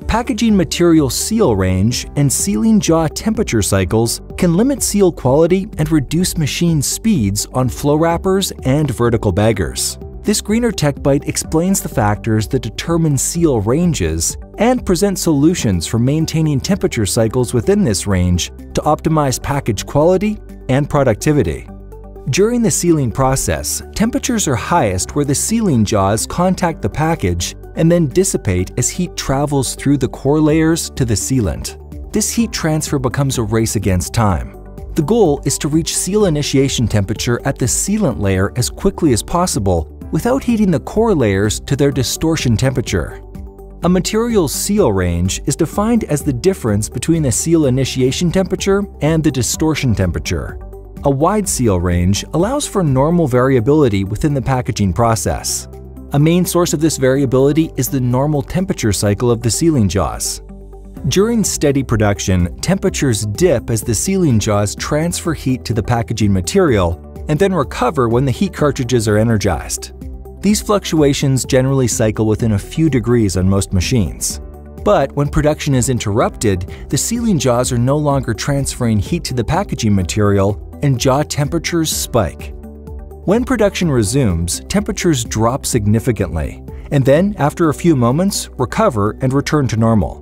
Packaging material seal range and sealing jaw temperature cycles can limit seal quality and reduce machine speeds on flow wrappers and vertical baggers. This greener tech bite explains the factors that determine seal ranges and presents solutions for maintaining temperature cycles within this range to optimize package quality and productivity. During the sealing process, temperatures are highest where the sealing jaws contact the package and then dissipate as heat travels through the core layers to the sealant. This heat transfer becomes a race against time. The goal is to reach seal initiation temperature at the sealant layer as quickly as possible without heating the core layers to their distortion temperature. A material's seal range is defined as the difference between the seal initiation temperature and the distortion temperature. A wide seal range allows for normal variability within the packaging process. A main source of this variability is the normal temperature cycle of the sealing jaws. During steady production, temperatures dip as the sealing jaws transfer heat to the packaging material and then recover when the heat cartridges are energized. These fluctuations generally cycle within a few degrees on most machines. But when production is interrupted, the sealing jaws are no longer transferring heat to the packaging material and jaw temperatures spike. When production resumes, temperatures drop significantly, and then, after a few moments, recover and return to normal.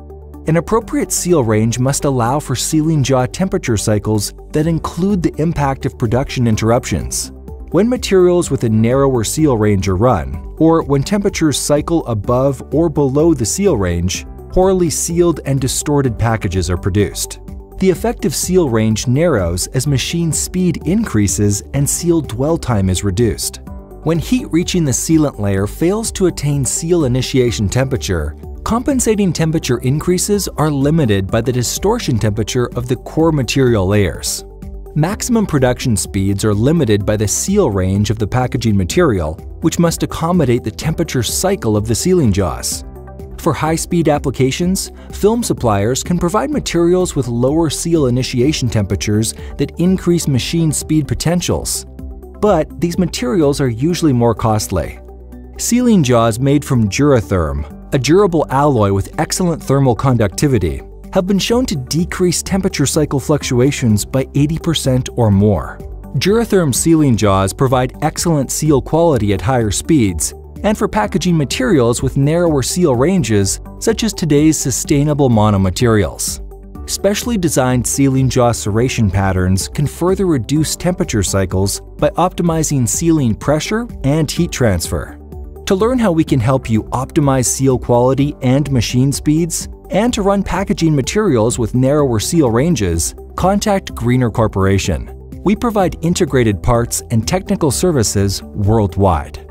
An appropriate seal range must allow for sealing jaw temperature cycles that include the impact of production interruptions. When materials with a narrower seal range are run, or when temperatures cycle above or below the seal range, poorly sealed and distorted packages are produced. The effective seal range narrows as machine speed increases and seal dwell time is reduced. When heat reaching the sealant layer fails to attain seal initiation temperature, compensating temperature increases are limited by the distortion temperature of the core material layers. Maximum production speeds are limited by the seal range of the packaging material, which must accommodate the temperature cycle of the sealing jaws. For high-speed applications, film suppliers can provide materials with lower seal initiation temperatures that increase machine speed potentials. But these materials are usually more costly. Sealing jaws made from Dura-Therm, a durable alloy with excellent thermal conductivity, have been shown to decrease temperature cycle fluctuations by 80% or more. Dura-Therm sealing jaws provide excellent seal quality at higher speeds, and for packaging materials with narrower seal ranges, such as today's sustainable monomaterials. Specially designed sealing jaw serration patterns can further reduce temperature cycles by optimizing sealing pressure and heat transfer. To learn how we can help you optimize seal quality and machine speeds, and to run packaging materials with narrower seal ranges, contact Greener Corporation. We provide integrated parts and technical services worldwide.